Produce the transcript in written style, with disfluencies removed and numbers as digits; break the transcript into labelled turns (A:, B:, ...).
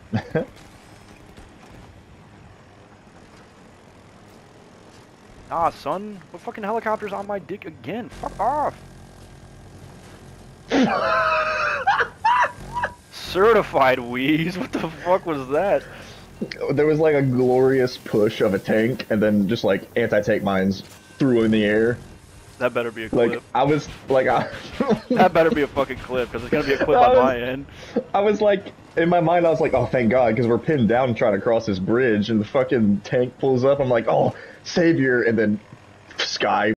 A: Ah, son, what fucking helicopter's on my dick again? Fuck off. Certified Wheeze? What the fuck was that?
B: There was like a glorious push of a tank, and then just like anti-tank mines threw in the air.
A: That better be a
B: Like
A: clip.
B: I was like,
A: That better be a fucking clip, because it's gonna be a clip
B: I
A: on
B: was,
A: my end.
B: I was like, in my mind, I was like, oh, thank God, because we're pinned down trying to cross this bridge, and the fucking tank pulls up. I'm like, oh, savior, and then sky